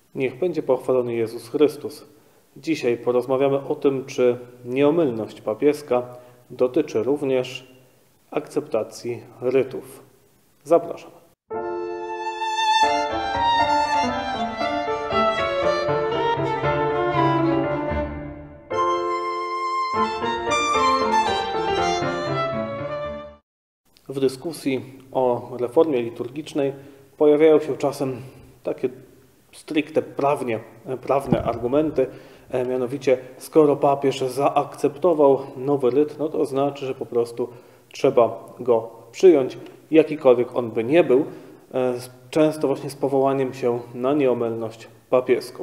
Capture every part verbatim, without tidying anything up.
Niech będzie pochwalony Jezus Chrystus. Dzisiaj porozmawiamy o tym, czy nieomylność papieska dotyczy również akceptacji rytów. Zapraszam. W dyskusji o reformie liturgicznej pojawiają się czasem takie stricte prawnie, prawne argumenty, mianowicie skoro papież zaakceptował nowy ryt, no to znaczy, że po prostu trzeba go przyjąć, jakikolwiek on by nie był, często właśnie z powołaniem się na nieomylność papieską.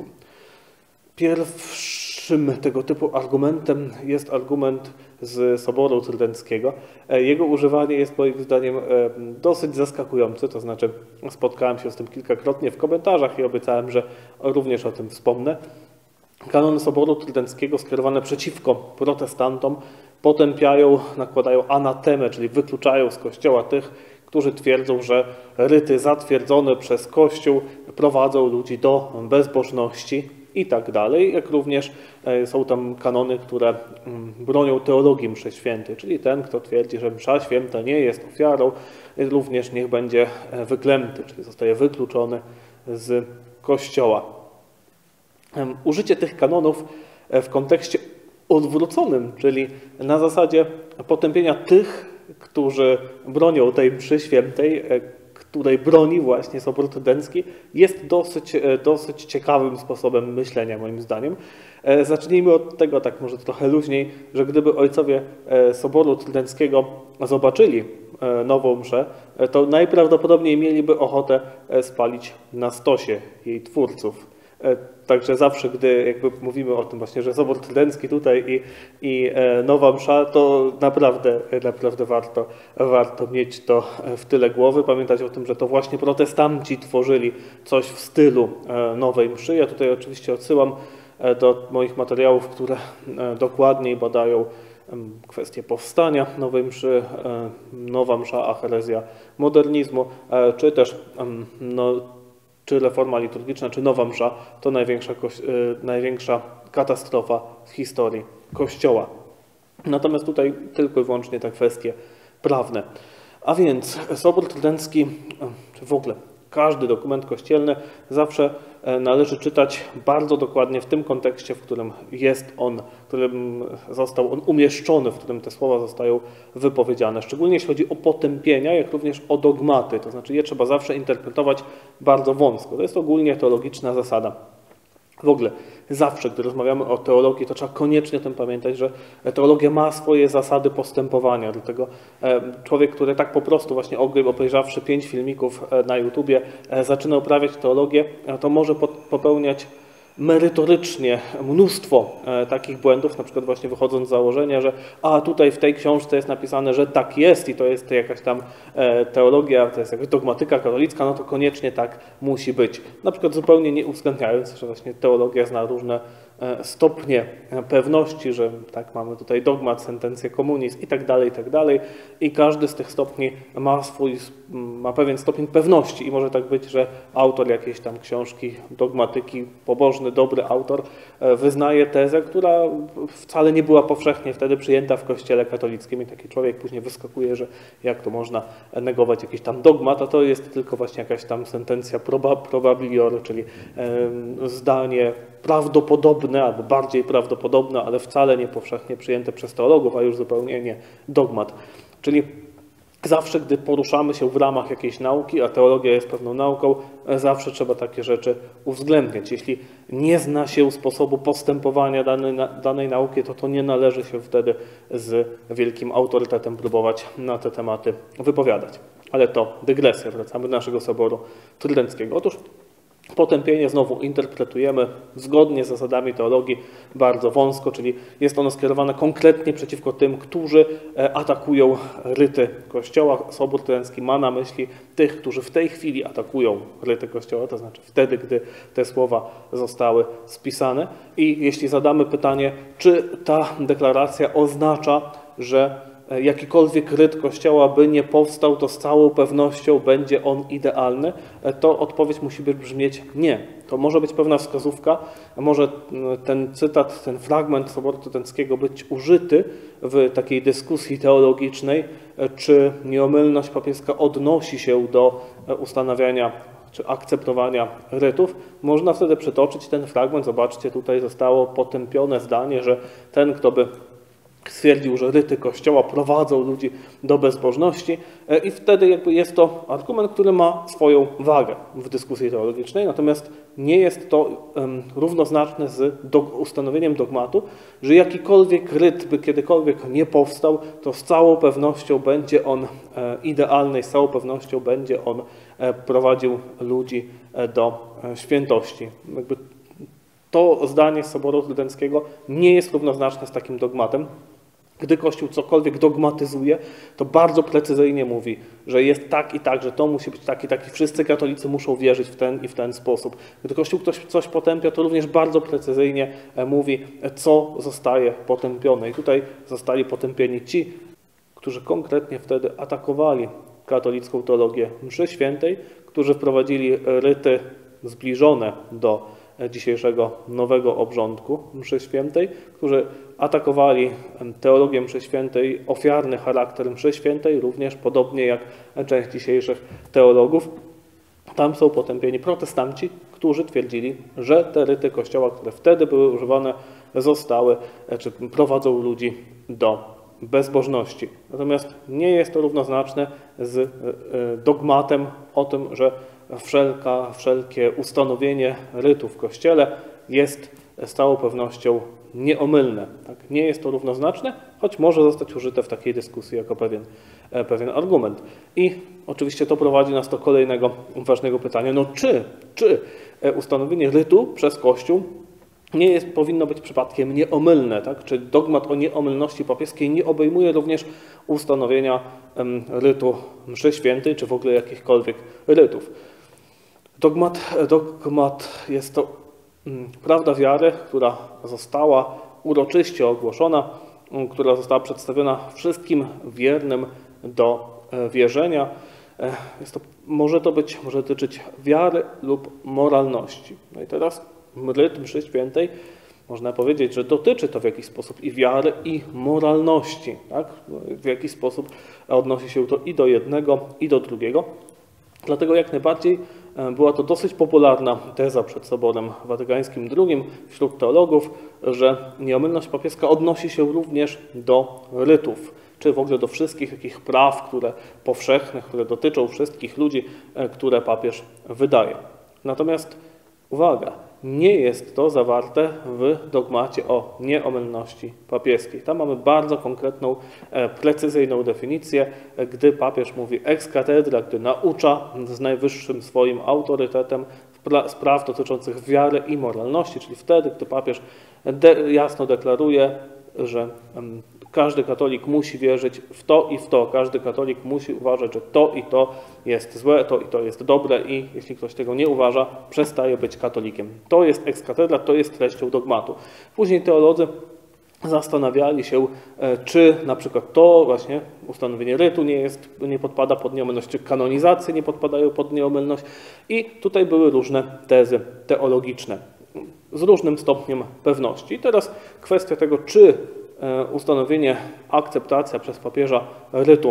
Pierwszym tego typu argumentem jest argument z Soboru Trydenckiego. Jego używanie jest moim zdaniem dosyć zaskakujące, to znaczy spotkałem się z tym kilkakrotnie w komentarzach i obiecałem, że również o tym wspomnę. Kanony Soboru Trydenckiego skierowane przeciwko protestantom potępiają, nakładają anatemę, czyli wykluczają z Kościoła tych, którzy twierdzą, że ryty zatwierdzone przez Kościół prowadzą ludzi do bezbożności i tak dalej, jak również są tam kanony, które bronią teologii mszy świętej, czyli ten, kto twierdzi, że msza święta nie jest ofiarą, również niech będzie wyklęty, czyli zostaje wykluczony z Kościoła. Użycie tych kanonów w kontekście odwróconym, czyli na zasadzie potępienia tych, którzy bronią tej mszy świętej, której broni właśnie Sobór Trydencki, jest dosyć, dosyć ciekawym sposobem myślenia, moim zdaniem. Zacznijmy od tego, tak może trochę luźniej, że gdyby ojcowie Soboru Trydenckiego zobaczyli nową mszę, to najprawdopodobniej mieliby ochotę spalić na stosie jej twórców. Także zawsze, gdy jakby mówimy o tym właśnie, że Sobór Trydencki tutaj i, i nowa msza, to naprawdę, naprawdę warto, warto mieć to w tyle głowy, pamiętać o tym, że to właśnie protestanci tworzyli coś w stylu nowej mszy. Ja tutaj oczywiście odsyłam do moich materiałów, które dokładniej badają kwestię powstania nowej mszy, nowa msza, a herezja modernizmu, czy też no, czy reforma liturgiczna, czy nowa msza, to największa, największa katastrofa w historii Kościoła. Natomiast tutaj tylko i wyłącznie te kwestie prawne. A więc Sobór Trydencki, czy w ogóle każdy dokument kościelny zawsze należy czytać bardzo dokładnie w tym kontekście, w którym jest on, w którym został on umieszczony, w którym te słowa zostają wypowiedziane. Szczególnie jeśli chodzi o potępienia, jak również o dogmaty. To znaczy je trzeba zawsze interpretować bardzo wąsko. To jest ogólnie teologiczna zasada. W ogóle zawsze, gdy rozmawiamy o teologii, to trzeba koniecznie o tym pamiętać, że teologia ma swoje zasady postępowania. Dlatego człowiek, który tak po prostu właśnie obejrzawszy pięć filmików na YouTubie zaczyna uprawiać teologię, to może popełniać merytorycznie mnóstwo takich błędów, na przykład właśnie wychodząc z założenia, że a tutaj w tej książce jest napisane, że tak jest i to jest jakaś tam teologia, to jest jakaś dogmatyka katolicka, no to koniecznie tak musi być. Na przykład zupełnie nie uwzględniając, że właśnie teologia zna różne stopnie pewności, że tak mamy tutaj dogmat, sentencję, komunizm i tak dalej, i tak dalej. I każdy z tych stopni ma swój, ma pewien stopień pewności i może tak być, że autor jakiejś tam książki, dogmatyki, pobożny, dobry autor wyznaje tezę, która wcale nie była powszechnie wtedy przyjęta w Kościele katolickim i taki człowiek później wyskakuje, że jak to można negować jakiś tam dogmat, a to jest tylko właśnie jakaś tam sentencja proba, probabilior, czyli e, zdanie prawdopodobne albo bardziej prawdopodobne, ale wcale nie powszechnie przyjęte przez teologów, a już zupełnie nie dogmat. Czyli zawsze, gdy poruszamy się w ramach jakiejś nauki, a teologia jest pewną nauką, zawsze trzeba takie rzeczy uwzględniać. Jeśli nie zna się sposobu postępowania danej, danej nauki, to to nie należy się wtedy z wielkim autorytetem próbować na te tematy wypowiadać. Ale to dygresja, wracamy do naszego Soboru Trydenckiego. Otóż potępienie znowu interpretujemy zgodnie z zasadami teologii bardzo wąsko, czyli jest ono skierowane konkretnie przeciwko tym, którzy atakują ryty Kościoła. Sobór Trydencki ma na myśli tych, którzy w tej chwili atakują ryty Kościoła, to znaczy wtedy, gdy te słowa zostały spisane. I jeśli zadamy pytanie, czy ta deklaracja oznacza, że jakikolwiek ryt Kościoła by nie powstał, to z całą pewnością będzie on idealny, to odpowiedź musi brzmieć nie. To może być pewna wskazówka, może ten cytat, ten fragment Soboru Trydenckiego być użyty w takiej dyskusji teologicznej, czy nieomylność papieska odnosi się do ustanawiania czy akceptowania rytów. Można wtedy przytoczyć ten fragment. Zobaczcie, tutaj zostało potępione zdanie, że ten, kto by stwierdził, że ryty Kościoła prowadzą ludzi do bezbożności i wtedy jakby jest to argument, który ma swoją wagę w dyskusji teologicznej, natomiast nie jest to um, równoznaczne z do, ustanowieniem dogmatu, że jakikolwiek ryt by kiedykolwiek nie powstał, to z całą pewnością będzie on e, idealny i z całą pewnością będzie on e, prowadził ludzi e, do e, świętości. Jakby to zdanie z Soboru Trydenckiego nie jest równoznaczne z takim dogmatem. Gdy Kościół cokolwiek dogmatyzuje, to bardzo precyzyjnie mówi, że jest tak i tak, że to musi być tak i tak i wszyscy katolicy muszą wierzyć w ten i w ten sposób. Gdy Kościół ktoś coś potępia, to również bardzo precyzyjnie mówi, co zostaje potępione. I tutaj zostali potępieni ci, którzy konkretnie wtedy atakowali katolicką teologię mszy świętej, którzy wprowadzili ryty zbliżone do dzisiejszego nowego obrządku mszy świętej, którzy atakowali teologię mszy świętej, ofiarny charakter mszy świętej, również podobnie jak część dzisiejszych teologów. Tam są potępieni protestanci, którzy twierdzili, że te ryty Kościoła, które wtedy były używane, zostały, czy prowadzą ludzi do bezbożności. Natomiast nie jest to równoznaczne z dogmatem o tym, że Wszelka, wszelkie ustanowienie rytu w Kościele jest z całą pewnością nieomylne. Tak? Nie jest to równoznaczne, choć może zostać użyte w takiej dyskusji jako pewien, pewien argument. I oczywiście to prowadzi nas do kolejnego ważnego pytania. No czy, czy ustanowienie rytu przez Kościół nie jest, powinno być przypadkiem nieomylne, tak? Czy dogmat o nieomylności papieskiej nie obejmuje również ustanowienia um, rytu mszy świętej, czy w ogóle jakichkolwiek rytów? Dogmat, dogmat jest to um, prawda wiary, która została uroczyście ogłoszona, um, która została przedstawiona wszystkim wiernym do e, wierzenia. E, jest to, może to być, może dotyczyć wiary lub moralności. No i teraz ryt mszy świętej, można powiedzieć, że dotyczy to w jakiś sposób i wiary, i moralności. Tak? W jakiś sposób odnosi się to i do jednego, i do drugiego. Dlatego jak najbardziej była to dosyć popularna teza przed Soborem Watykańskim drugim wśród teologów, że nieomylność papieska odnosi się również do rytów, czy w ogóle do wszystkich takich praw, które powszechnych, które dotyczą wszystkich ludzi, które papież wydaje. Natomiast uwaga, nie jest to zawarte w dogmacie o nieomylności papieskiej. Tam mamy bardzo konkretną, precyzyjną definicję, gdy papież mówi ex cathedra, gdy naucza z najwyższym swoim autorytetem spraw dotyczących wiary i moralności, czyli wtedy, gdy papież de jasno deklaruje, że każdy katolik musi wierzyć w to i w to. Każdy katolik musi uważać, że to i to jest złe, to i to jest dobre i jeśli ktoś tego nie uważa, przestaje być katolikiem. To jest ex cathedra, to jest treścią dogmatu. Później teolodzy zastanawiali się, czy na przykład to właśnie ustanowienie rytu nie, jest, nie podpada pod nieomylność, czy kanonizacje nie podpadają pod nieomylność i tutaj były różne tezy teologiczne z różnym stopniem pewności. I teraz kwestia tego, czy ustanowienie, akceptacja przez papieża rytu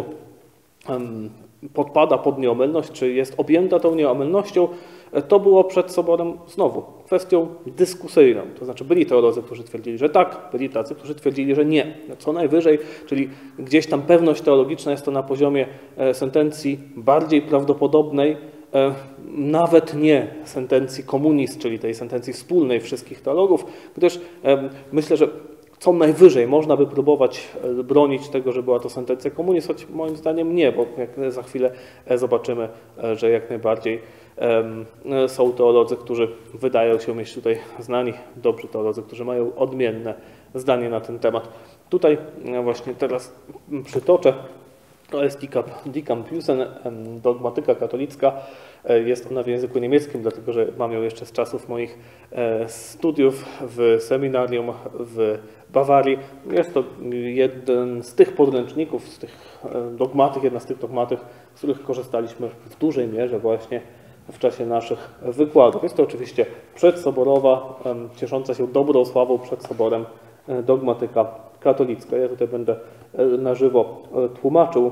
podpada pod nieomylność, czy jest objęta tą nieomylnością, to było przed Soborem znowu kwestią dyskusyjną. To znaczy byli teolodzy, którzy twierdzili, że tak, byli tacy, którzy twierdzili, że nie. Co najwyżej, czyli gdzieś tam pewność teologiczna jest to na poziomie sentencji bardziej prawdopodobnej, nawet nie sentencji communis, czyli tej sentencji wspólnej wszystkich teologów, gdyż myślę, że co najwyżej można by próbować bronić tego, że była to sentencja communis, choć moim zdaniem nie, bo jak za chwilę zobaczymy, że jak najbardziej są teolodzy, którzy wydają się mieć tutaj znani, dobrzy teolodzy, którzy mają odmienne zdanie na ten temat. Tutaj właśnie teraz przytoczę To jest Die Campusem, dogmatyka katolicka. Jest ona w języku niemieckim, dlatego że mam ją jeszcze z czasów moich studiów w seminarium w Bawarii. Jest to jeden z tych podręczników, z tych dogmatyk, jedna z tych dogmatyk, z których korzystaliśmy w dużej mierze właśnie w czasie naszych wykładów. Jest to oczywiście przedsoborowa, ciesząca się dobrą sławą przed soborem dogmatyka katolicka. Ja tutaj będę na żywo tłumaczył.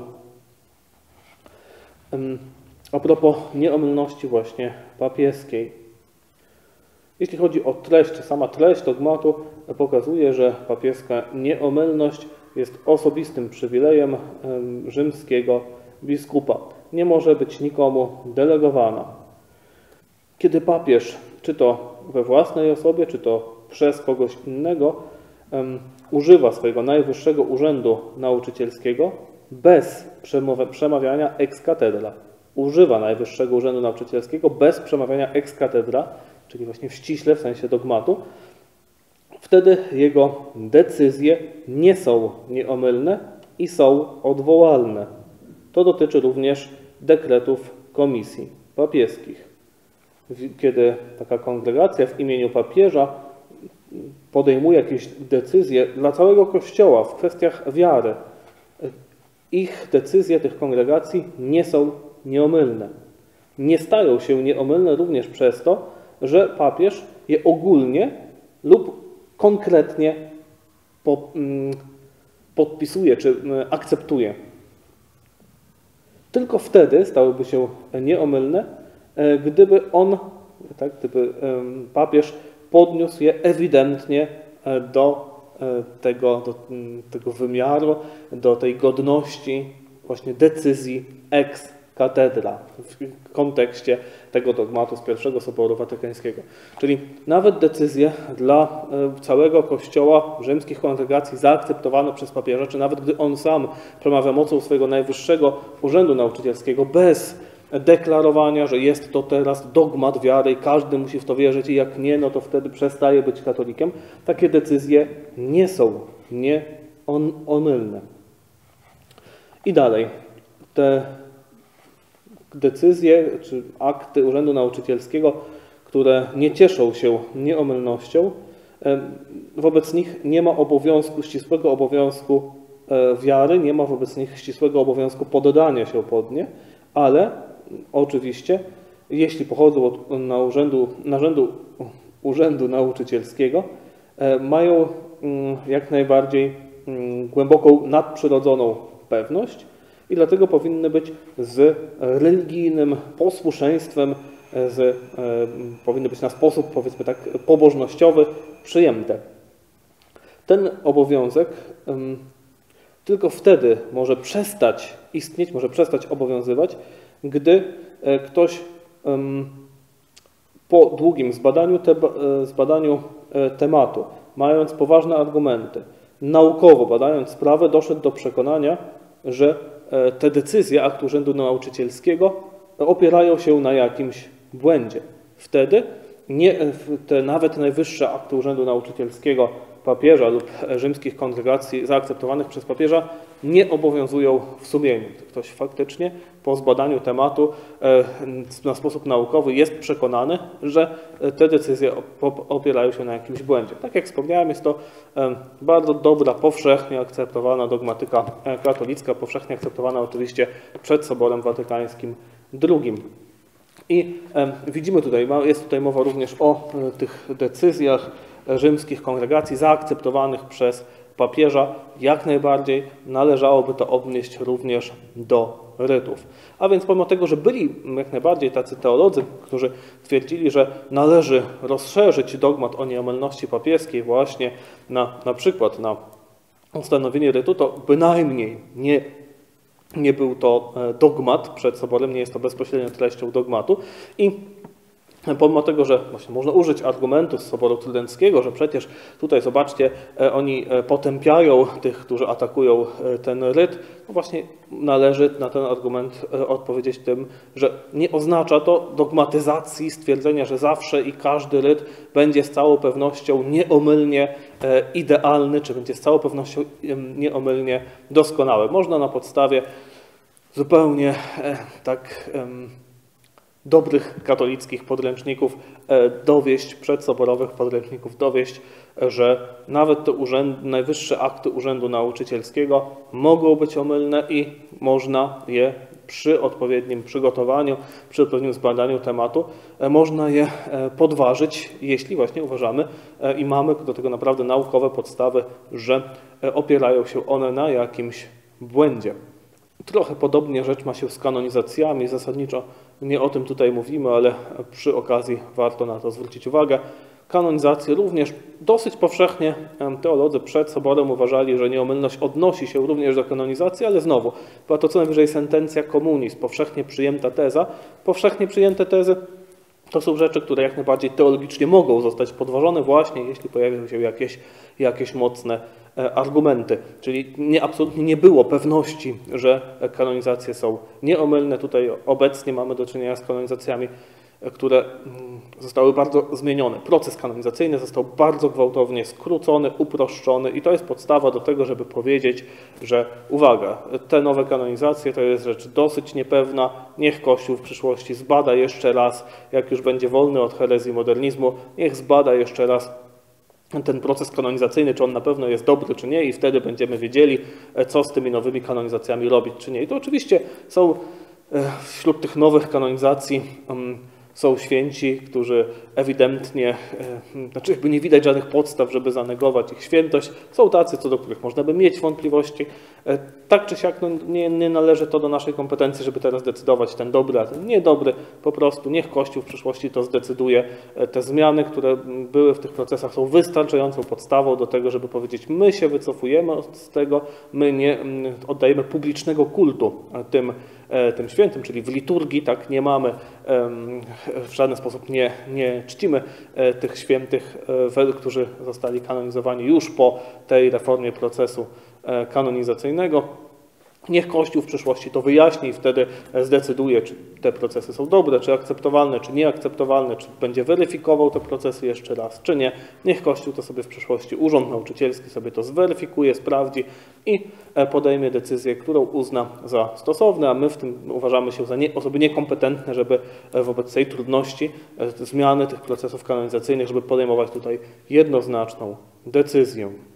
A propos nieomylności właśnie papieskiej. Jeśli chodzi o treść, czy sama treść dogmatu pokazuje, że papieska nieomylność jest osobistym przywilejem rzymskiego biskupa. Nie może być nikomu delegowana. Kiedy papież, czy to we własnej osobie, czy to przez kogoś innego, um, używa swojego najwyższego urzędu nauczycielskiego bez przemawiania ex cathedra. Używa najwyższego urzędu nauczycielskiego bez przemawiania ex cathedra, czyli właśnie ściśle w sensie dogmatu, wtedy jego decyzje nie są nieomylne i są odwołalne. To dotyczy również dekretów komisji papieskich. Kiedy taka kongregacja w imieniu papieża podejmuje jakieś decyzje dla całego Kościoła w kwestiach wiary, ich decyzje tych kongregacji nie są nieomylne. Nie stają się nieomylne również przez to, że papież je ogólnie lub konkretnie podpisuje czy akceptuje. Tylko wtedy stałyby się nieomylne, gdyby on, tak, gdyby papież podniósł je ewidentnie do tego, do tego wymiaru, do tej godności właśnie decyzji ex cathedra w kontekście tego dogmatu z pierwszego Soboru Watykańskiego. Czyli nawet decyzje dla całego Kościoła rzymskich kongregacji zaakceptowane przez papieża, czy nawet gdy on sam przemawia mocą swojego najwyższego urzędu nauczycielskiego bez deklarowania, że jest to teraz dogmat wiary i każdy musi w to wierzyć i jak nie, no to wtedy przestaje być katolikiem. Takie decyzje nie są nieomylne. I dalej. Te decyzje czy akty Urzędu Nauczycielskiego, które nie cieszą się nieomylnością, wobec nich nie ma obowiązku, ścisłego obowiązku wiary, nie ma wobec nich ścisłego obowiązku poddania się pod nie, ale oczywiście, jeśli pochodzą od na urzędu, narzędu, urzędu nauczycielskiego, mają jak najbardziej głęboką nadprzyrodzoną pewność i dlatego powinny być z religijnym posłuszeństwem, z, powinny być na sposób, powiedzmy tak, pobożnościowy przyjęte. Ten obowiązek tylko wtedy może przestać istnieć, może przestać obowiązywać, gdy ktoś po długim zbadaniu, te, zbadaniu tematu, mając poważne argumenty, naukowo badając sprawę, doszedł do przekonania, że te decyzje aktu Urzędu Nauczycielskiego opierają się na jakimś błędzie. Wtedy nie, te nawet najwyższe akty Urzędu Nauczycielskiego papieża lub rzymskich kongregacji zaakceptowanych przez papieża nie obowiązują w sumieniu. Ktoś faktycznie po zbadaniu tematu na sposób naukowy jest przekonany, że te decyzje opierają się na jakimś błędzie. Tak jak wspomniałem, jest to bardzo dobra, powszechnie akceptowana dogmatyka katolicka, powszechnie akceptowana oczywiście przed Soborem Watykańskim drugim. I widzimy tutaj, jest tutaj mowa również o tych decyzjach rzymskich kongregacji zaakceptowanych przez papieża. Jak najbardziej należałoby to odnieść również do rytów. A więc pomimo tego, że byli jak najbardziej tacy teolodzy, którzy twierdzili, że należy rozszerzyć dogmat o nieomylności papieskiej właśnie na, na przykład na ustanowienie rytu, to bynajmniej nie Nie był to dogmat przed Soborem, nie jest to bezpośrednią treścią dogmatu. I pomimo tego, że właśnie można użyć argumentu z Soboru Trydenckiego, że przecież tutaj, zobaczcie, oni potępiają tych, którzy atakują ten ryt, no właśnie należy na ten argument odpowiedzieć tym, że nie oznacza to dogmatyzacji, stwierdzenia, że zawsze i każdy ryt będzie z całą pewnością nieomylnie idealny, czy będzie z całą pewnością nieomylnie doskonały. Można na podstawie zupełnie tak dobrych katolickich podręczników dowieść, przedsoborowych podręczników dowieść, że nawet te urzędy, najwyższe akty Urzędu Nauczycielskiego mogą być omylne i można je przy odpowiednim przygotowaniu, przy odpowiednim zbadaniu tematu, można je podważyć, jeśli właśnie uważamy i mamy do tego naprawdę naukowe podstawy, że opierają się one na jakimś błędzie. Trochę podobnie rzecz ma się z kanonizacjami, zasadniczo nie o tym tutaj mówimy, ale przy okazji warto na to zwrócić uwagę. Kanonizacje również dosyć powszechnie teolodzy przed soborem uważali, że nieomylność odnosi się również do kanonizacji, ale znowu była to co najwyżej sentencja communis, powszechnie przyjęta teza. Powszechnie przyjęte tezy to są rzeczy, które jak najbardziej teologicznie mogą zostać podważone właśnie, jeśli pojawią się jakieś, jakieś mocne argumenty. Czyli nie, absolutnie nie było pewności, że kanonizacje są nieomylne. Tutaj obecnie mamy do czynienia z kanonizacjami, które zostały bardzo zmienione. Proces kanonizacyjny został bardzo gwałtownie skrócony, uproszczony i to jest podstawa do tego, żeby powiedzieć, że uwaga, te nowe kanonizacje to jest rzecz dosyć niepewna, niech Kościół w przyszłości zbada jeszcze raz, jak już będzie wolny od herezji modernizmu, niech zbada jeszcze raz ten proces kanonizacyjny, czy on na pewno jest dobry, czy nie i wtedy będziemy wiedzieli, co z tymi nowymi kanonizacjami robić, czy nie. I to oczywiście są wśród tych nowych kanonizacji są święci, którzy ewidentnie, znaczy jakby nie widać żadnych podstaw, żeby zanegować ich świętość. Są tacy, co do których można by mieć wątpliwości. Tak czy siak no, nie, nie należy to do naszej kompetencji, żeby teraz decydować ten dobry, a ten niedobry. Po prostu niech Kościół w przyszłości to zdecyduje. Te zmiany, które były w tych procesach są wystarczającą podstawą do tego, żeby powiedzieć, my się wycofujemy z tego, my nie oddajemy publicznego kultu tym, tym świętym, czyli w liturgii tak nie mamy, w żaden sposób nie, nie czcimy tych świętych, którzy zostali kanonizowani już po tej reformie procesu kanonizacyjnego. Niech Kościół w przyszłości to wyjaśni i wtedy zdecyduje, czy te procesy są dobre, czy akceptowalne, czy nieakceptowalne, czy będzie weryfikował te procesy jeszcze raz, czy nie. Niech Kościół to sobie w przyszłości, Urząd Nauczycielski sobie to zweryfikuje, sprawdzi i podejmie decyzję, którą uzna za stosowne, a my w tym uważamy się za nie, osoby niekompetentne, żeby wobec tej trudności zmiany tych procesów kanonizacyjnych, żeby podejmować tutaj jednoznaczną decyzję.